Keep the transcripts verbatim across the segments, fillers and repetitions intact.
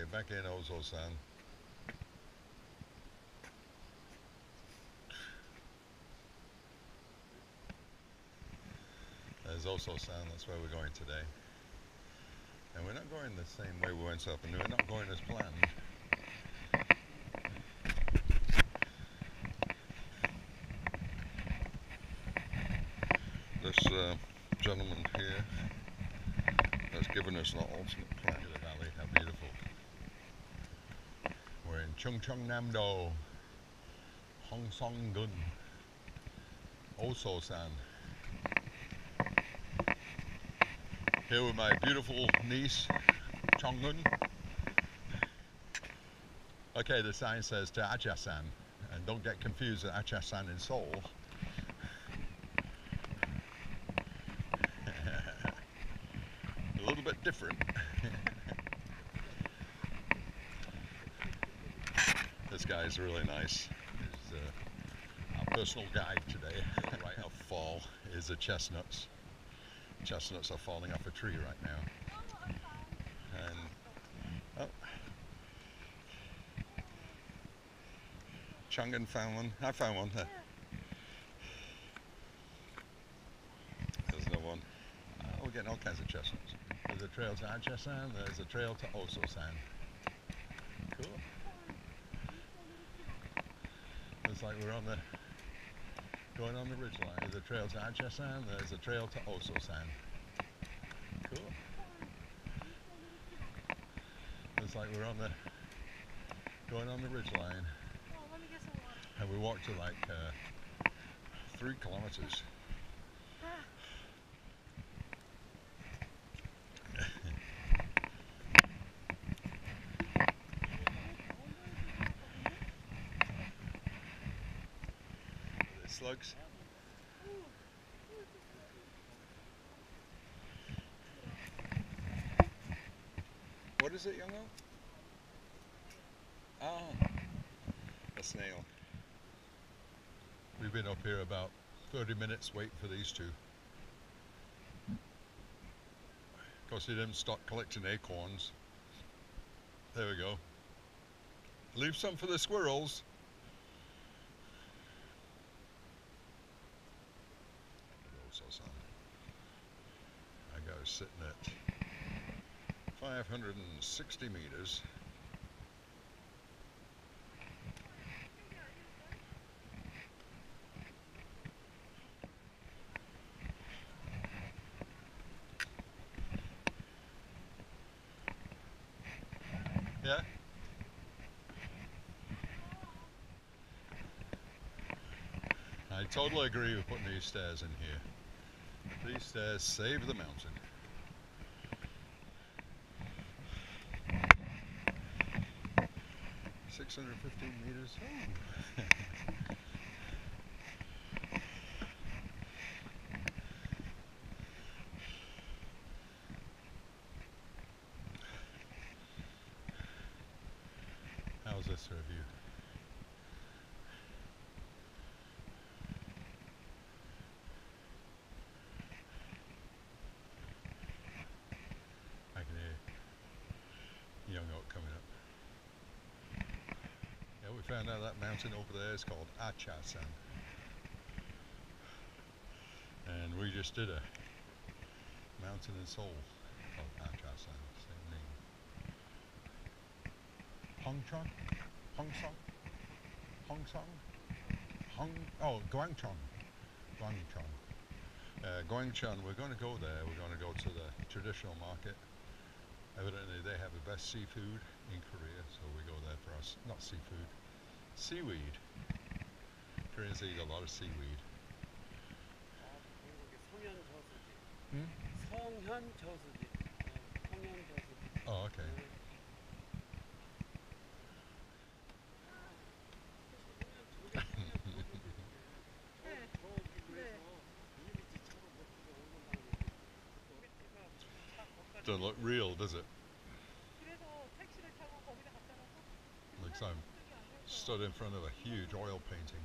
back in Oseosan. There's Oseosan, that's where we're going today. And we're not going the same way we went up, and we're not going as planned. This uh, gentleman here has given us an alternate plan to the valley. How beautiful. We're in Chungcheongnam-do, Hongseong-gun, Oseosan. Here with my beautiful niece, Chongun. Okay, the sign says to Achasan, and don't get confused with Achasan in Seoul. A little bit different. This guy is really nice. He's uh, our personal guide today. Right off fall is the chestnuts. Chestnuts are falling off a tree right now. And oh, Chongun found one. I found one. There. There's no one. Uh, we're getting all kinds of chestnuts. There's a trail to Achasan. There's a trail to Oseosan. Cool. Looks like we're on the going on the ridgeline. There's a trail to Gwancheon. There's a trail to Oseosan. Cool. Looks like we're on the going on the ridgeline. And we walked to like uh, three kilometers. Slugs. What is it, youngo? Ah, a snail. We've been up here about thirty minutes waiting for these two. Of course, they didn't stop collecting acorns. There we go. Leave some for the squirrels. I go sitting at five hundred sixty meters. Yeah? I totally agree with putting these stairs in here. These stairs save the mountain. six hundred fifteen meters. Oh. How's this for a view? I can hear young oak coming up. Yeah, we found out that mountain over there is called Achasan. And we just did a mountain in Seoul called Achasan, same name. Hongcheon? Hongsong? Hongsong? Hong, oh, Gwancheon. Gwancheon. Uh, Gwancheon, we're going to go there. We're going to go to the traditional market. Evidently they have the best seafood in Korea, so we go there for us. Not seafood, seaweed. Koreans eat a lot of seaweed. Hmm? Oh, okay. Doesn't look real, does it? Looks like I'm stood in front of a huge oil painting.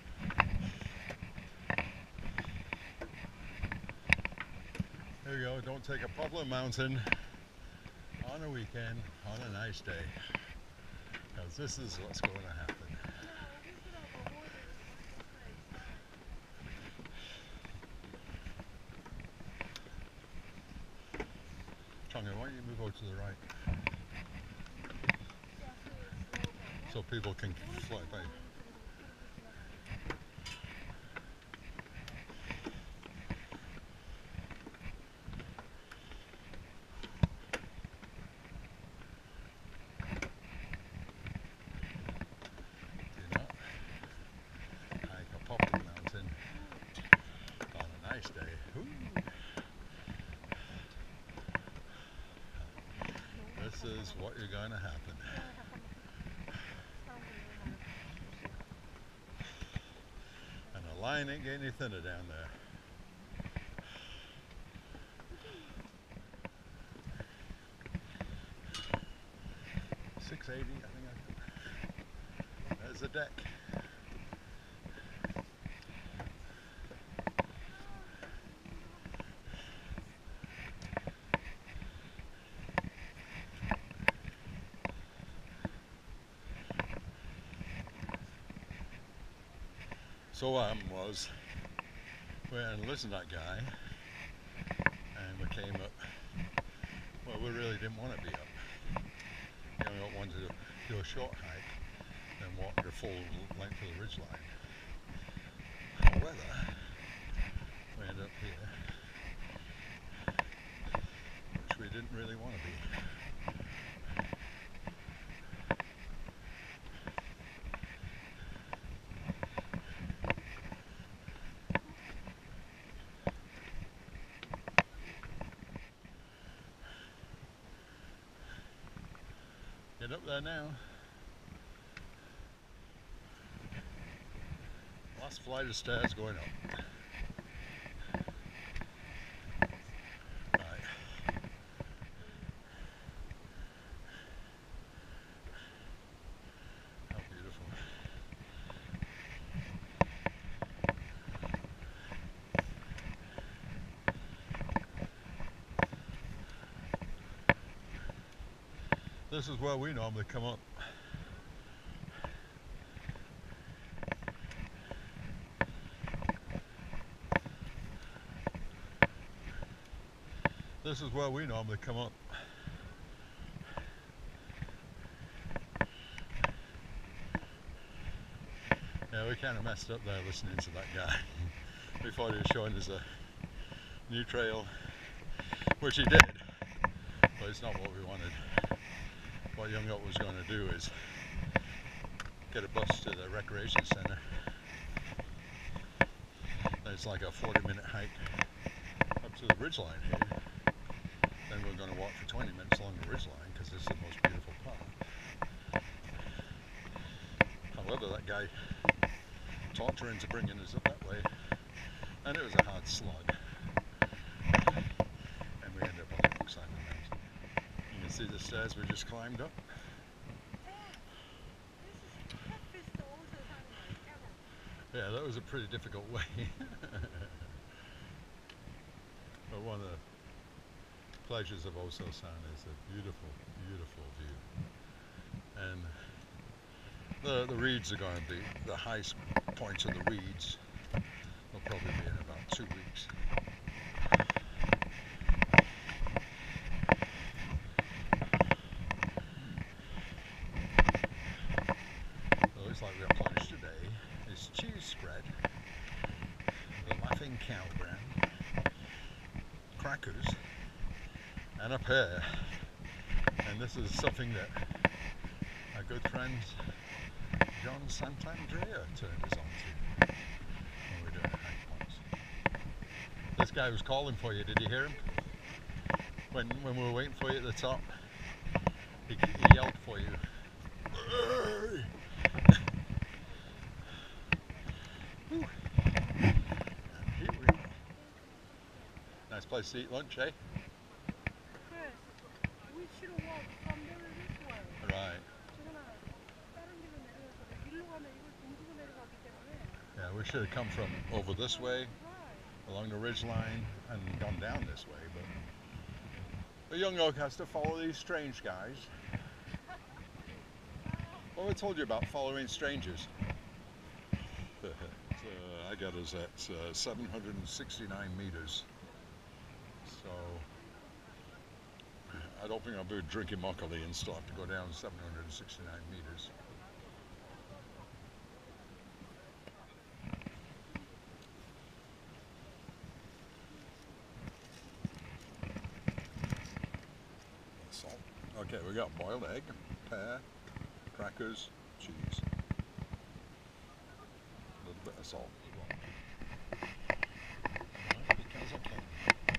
There you go, don't don't take a popular mountain on a weekend on a nice day, because this is what's going to happen. Chonga, why don't you move over to the right so people can fly by? Do not hike a popular mountain on a nice day. Ooh. This is what you're going to happen. And the line ain't getting any thinner down there. six eighty, I think I could. There's the deck. So what happened was, we went and listened to that guy, and we came up. Well, we really didn't want to be up. We only wanted to do a short hike, then walk the full length of the ridgeline. However, we ended up here, which we didn't really want to be. Get up there now. Last flight of stairs going up. Right. How beautiful. This is where we normally come up. This is where we normally come up. Yeah, we kind of messed up there listening to that guy. We thought he was showing us a new trail, which he did, but it's not what we wanted. What Young Up was going to do is get a bus to the recreation centre. It's like a forty minute hike up to the ridgeline here. Then we're going to walk for twenty minutes along the ridgeline because this is the most beautiful part. However, that guy talked her into bringing us up that way, and it was a hard slog. And we ended up on the wrong side of the mountain. You can see the stairs we just climbed up. Yeah, that was a pretty difficult way. But one of the pleasures of Oseosan is a beautiful, beautiful view. And the, the reeds are going to be, the highest points of the reeds will probably be in about two weeks. It looks like we have lunch today. It's cheese spread, the laughing cow brand, crackers, and a pear. And this is something that our good friend John Santandrea turned us on to when we were doing a hike once. This guy was calling for you, did you hear him? When, when we were waiting for you at the top, he, he yelled for you. Hey! Whew. Here we are. Nice place to eat lunch, eh? Chris, we should have walked from there this way. Right. Yeah, we should have come from over this way, along the ridge line, and gone down this way, but The young oak has to follow these strange guys. Well, I told you about following strangers. uh, I got us at uh, seven hundred sixty-nine meters. So I don't think I'll be drinking Makgeolli and still have to go down seven hundred sixty-nine meters. Salt. Okay, we got boiled egg, pear, crackers, cheese, a little bit of salt. Because I can.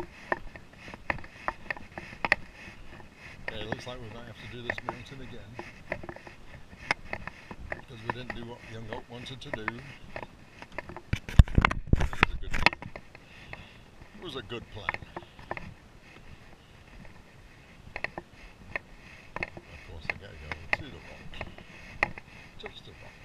Okay, it looks like we're going to have to do this mountain again because we didn't do what young oak wanted to do. It was a good plan. It was a good plan. Of course, I gotta go to the rock. Touch the rock.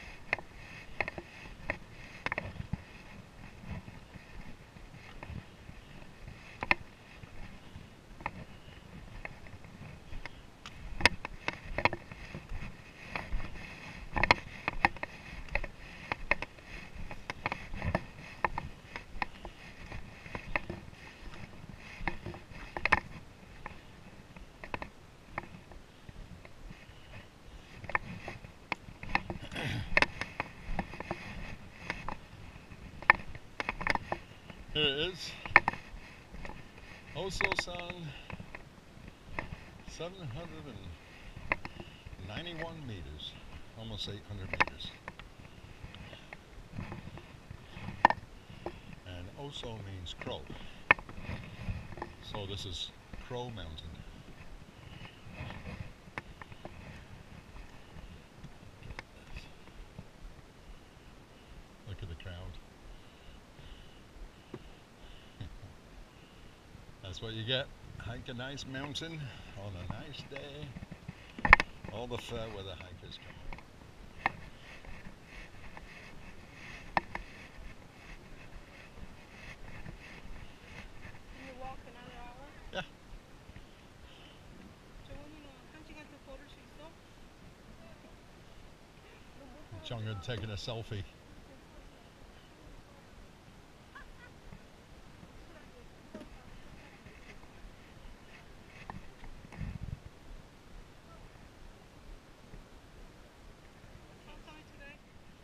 Here it is, Oseosan, seven hundred ninety-one meters, almost eight hundred meters. And Oso means crow, so this is Crow Mountain. Look at the crowd. That's what you get. Hike a nice mountain on a nice day. All the fair weather hikers come. Can you walk another hour? Yeah. 정훈이는 한 시간 더 걸을 수 있어? Chong'un taking a selfie. Outside today?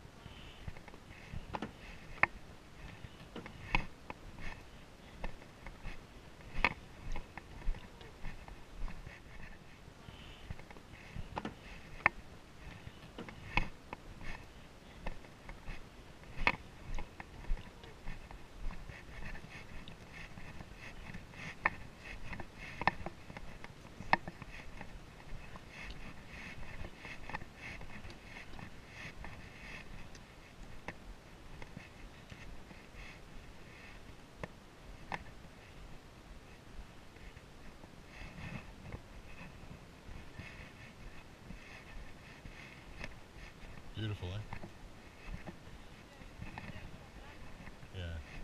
Beautiful, eh? Yeah.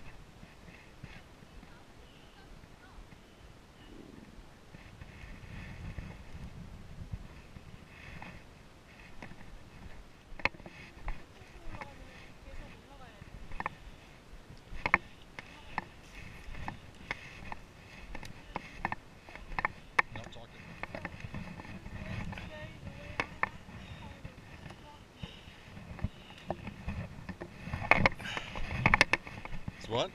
계속 올라가야 돼. Not talking. Today, the way I It's what?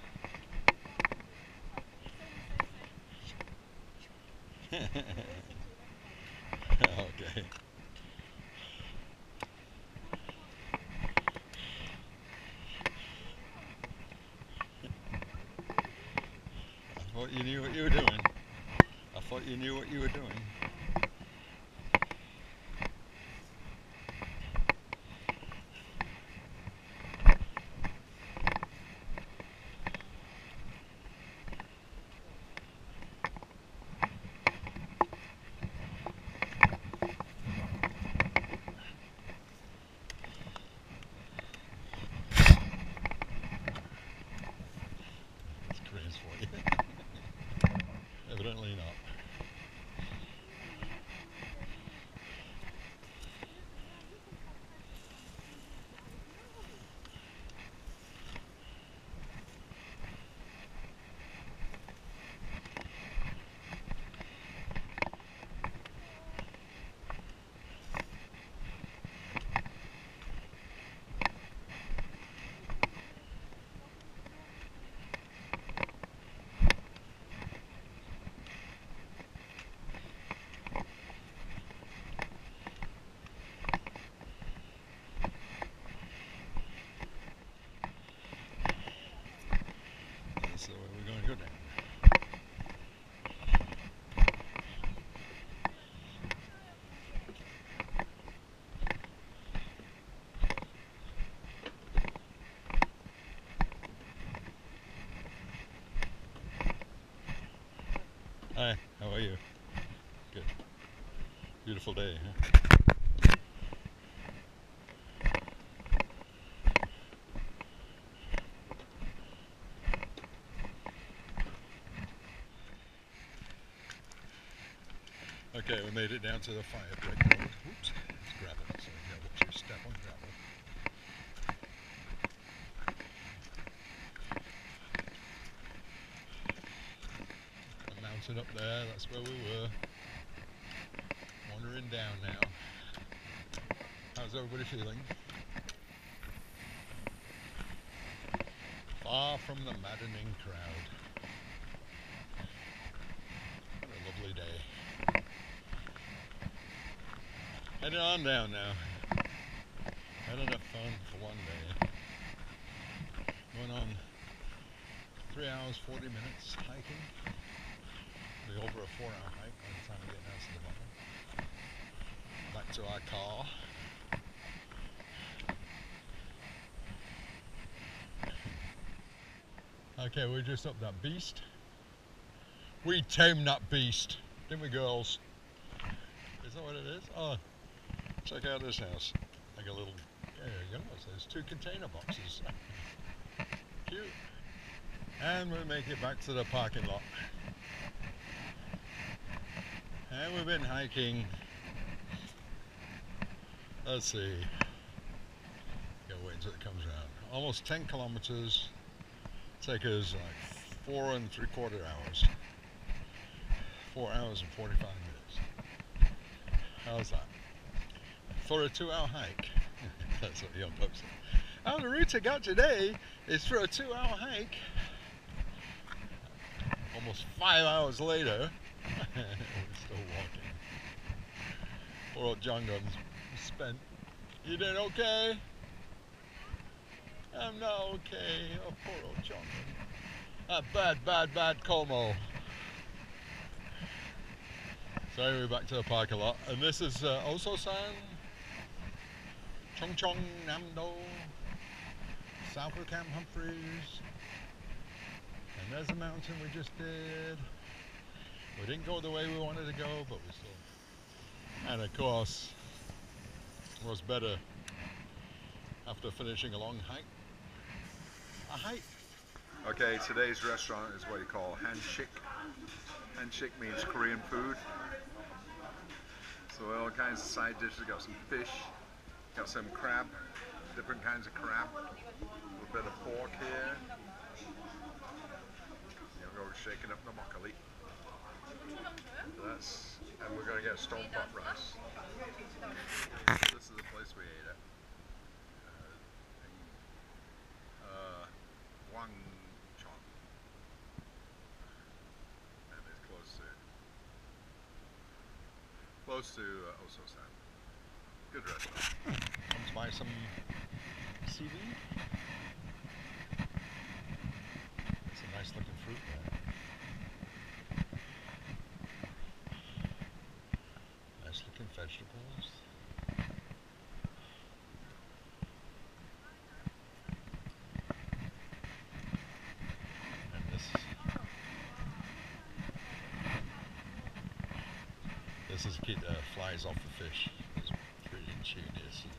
Okay. I thought you knew what you were doing. I thought you knew what you were doing. That's Koreans for you. Evidently not. beautiful day, huh? Okay, we made it down to the fire break road. Oops, it's gravel, so you gotta watch your step on gravel. A mountain up there, that's where we were. Wandering down now. How's everybody feeling? Far from the maddening crowd. What a lovely day. Heading on down now. Had enough fun for one day. Going on three hours, forty minutes hiking. Be over a four hour hike by the time we get down to the bottom. Back to our car. Okay, we just up that beast. We tamed that beast, didn't we, girls? Is that what it is? Oh, check out this house. Like a little, there you go, there's two container boxes. Cute. And we make it back to the parking lot. And we've been hiking, let's see, gotta wait until it comes around. Almost ten kilometers, take us like four and three quarter hours. Four hours and forty-five minutes. How's that? For a two hour hike. That's what young folks say. Oh, the route I got today is for a two hour hike. Almost five hours later, we're still walking. Poor old John Guns spent. You doing okay? I'm not okay. Oh, poor old John Guns. Ah, bad, bad, bad Como. So anyway, back to the parking lot. And this is uh, Oseosan, Gwancheon, Namdo, south of Camp Humphreys. And there's the mountain we just did. We didn't go the way we wanted to go, but we still. And of course, it was better after finishing a long hike. A hike. Okay, today's restaurant is what you call hanshik. Hanshik means Korean food. So all kinds of side dishes. Got some fish, got some crab, different kinds of crab. A little bit of pork here. We're shaking up the broccoli. That's, and we're going to get stone pot rice. This is the place we ate at. Uh, uh, Gwancheon. And it's close to close to uh, Oseosan. Good restaurant. Let's buy some seaweed. It's a nice looking fruit there. Nice looking vegetables. And this this is to keep the flies off the fish. It's pretty ingenious, isn't it?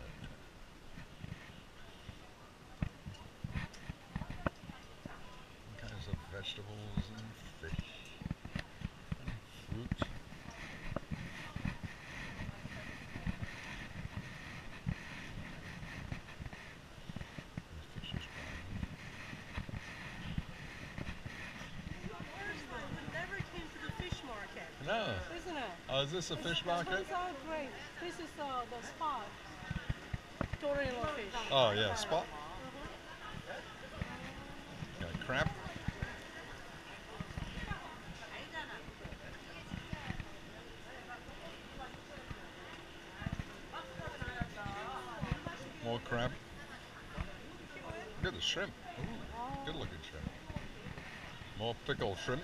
Vegetables and fish and fruit. The fish is gone. We never came to the fish market. No. Isn't it? Oh, is this a fish market? These are great. This is uh, the spot. Torino fish. Oh yeah, spot. Got a crab. More crab. Look at the shrimp. Ooh, good looking shrimp. More pickled shrimp.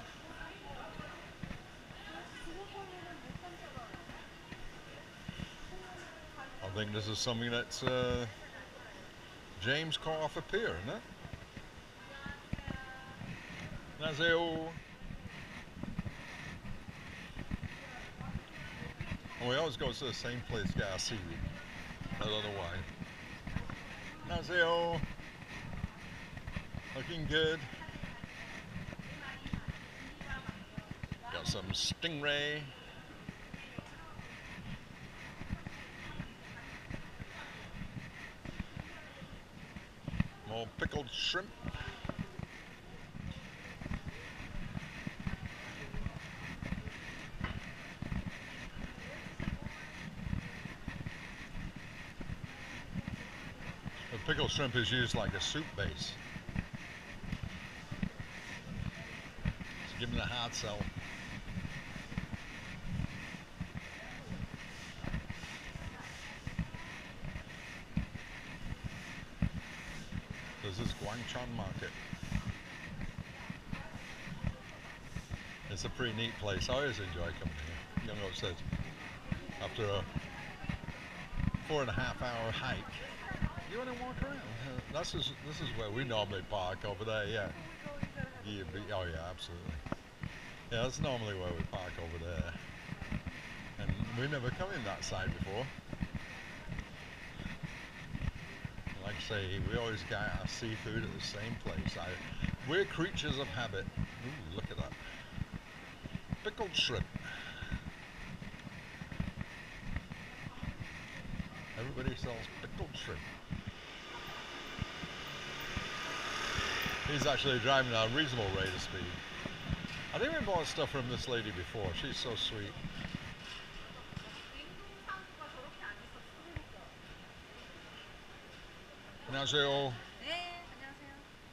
I think this is something that's uh, James caught off a pier, isn't it? 안녕하세요. And we always go to the same place to get our seaweed. I don't know why. 안녕하세요. Looking good. Got some stingray. More pickled shrimp. The pickled shrimp is used like a soup base. It's giving a hard sell. There's this Gwancheon market. It's a pretty neat place. I always enjoy coming here. You know, it says after a four and a half hour hike, you want to walk around. Uh, This is this is where we normally park over there. Yeah. Yeah, be- oh yeah, absolutely. Yeah, that's normally where we park over there. And we never come in that side before. Like I say, we always get our seafood at the same place. I, we're creatures of habit. Ooh, look at that. Pickled shrimp. Everybody sells pickled shrimp. He's actually driving at a reasonable rate of speed. I think we bought stuff from this lady before. She's so sweet. 안녕하세요. 네, 안녕하세요.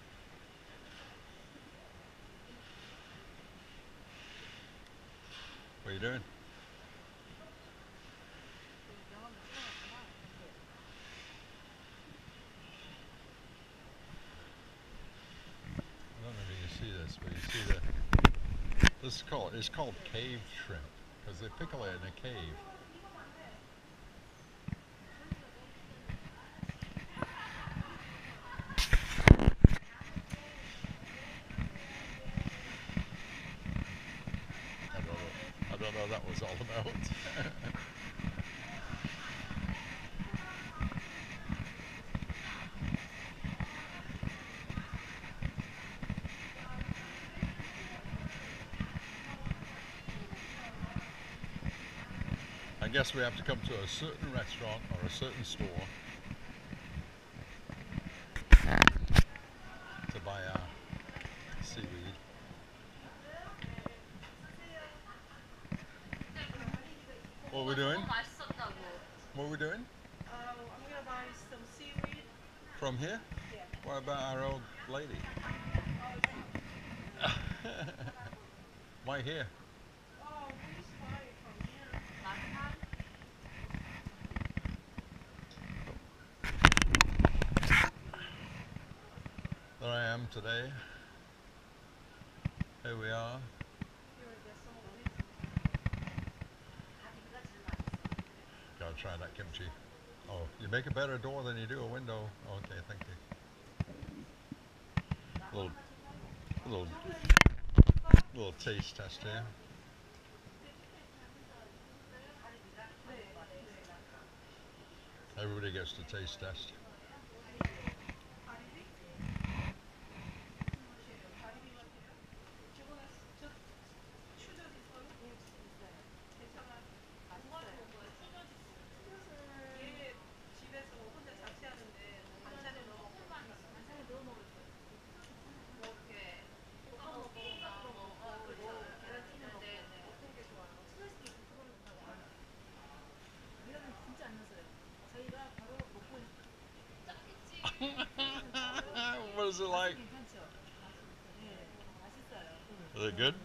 What are you doing? I don't know if you can see this, but you see the this is called it's called cave shrimp because they pickle it in a cave. I don't know. I don't know what that was all about. I guess we have to come to a certain restaurant or a certain store to buy our seaweed. What are we doing? 너무 맛있었다고. What are we doing? Uh, I'm gonna buy some seaweed. From here? Yeah. What about our old lady? Why here? Oh, we just buy it from here. There I am today. Here we are. Gotta try that kimchi. Oh, you make a better door than you do a window. Okay, thank you. Little, little, little taste test here. Everybody gets to taste test. What is it like? Is it good?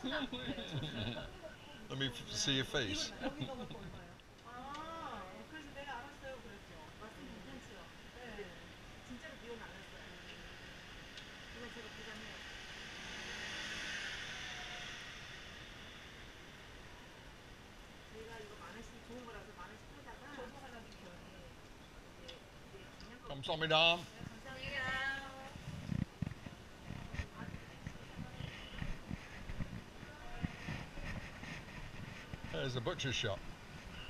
Let me f- see your face. 감사합니다. There's a butcher shop.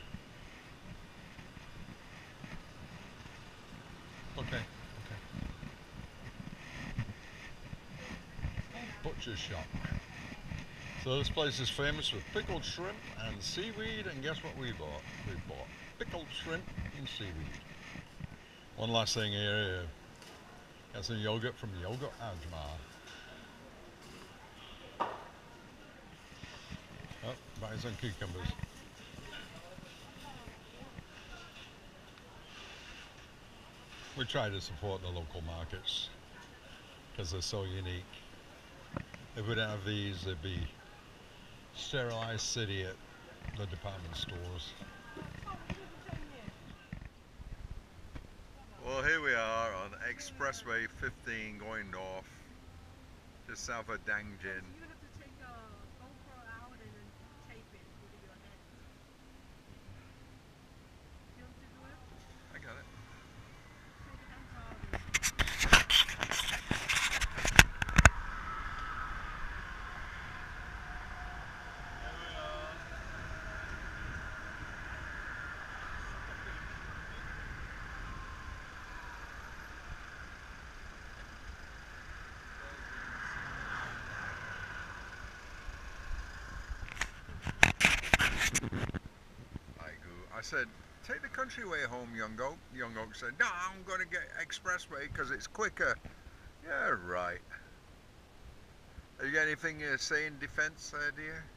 Okay, okay. Butcher's shop. So this place is famous for pickled shrimp and seaweed, and guess what we bought? We bought pickled shrimp and seaweed. One last thing here, got some yogurt from Yogurt Ajma. Oh, buying some cucumbers. We try to support the local markets because they're so unique. If we didn't have these, there'd be sterilized city at the department stores. Well, here we are on Expressway fifteen going north, just south of Dangjin. You have to take a GoPro out and then tape it with your head. You want to do it? I got it. Take your hands out. I said, take the countryway home, young oak. Young oak said, no, I'm going to get expressway because it's quicker. Yeah, right. Have you got anything to say in defense there, dear?